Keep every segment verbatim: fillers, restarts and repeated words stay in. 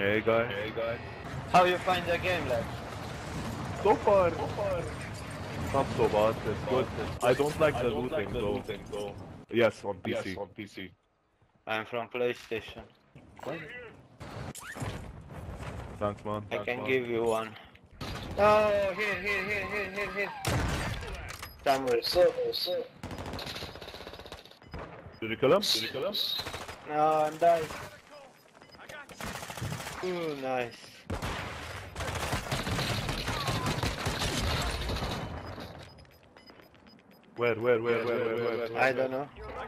Hey guys. Hey guys. How you find the game, lad? So far, so far, not so bad. It's good. I don't like I the don't like looting the though. looting though. Yes, on P C. Yes, on P C. I'm from PlayStation. Thanks, man. I Thanks, can man. give you one. Oh, here, here, here, here, here, here. Somewhere. So, so. Did you kill him? Did you kill him? No, I'm dying. Ooh, nice. Where, where, where, where, where, where? where? I don't know.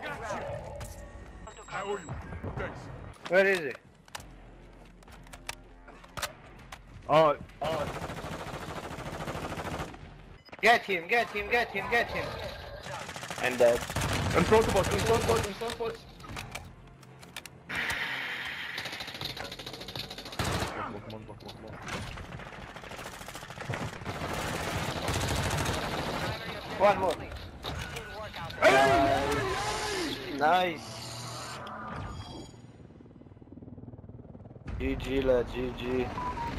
Where is it? Oh, Oh, Get him, get him, get him, get him. I'm dead. in front of us, in front of us, in front of us. Come on, come on, come on, come on. One more. Nice. G G, la G G.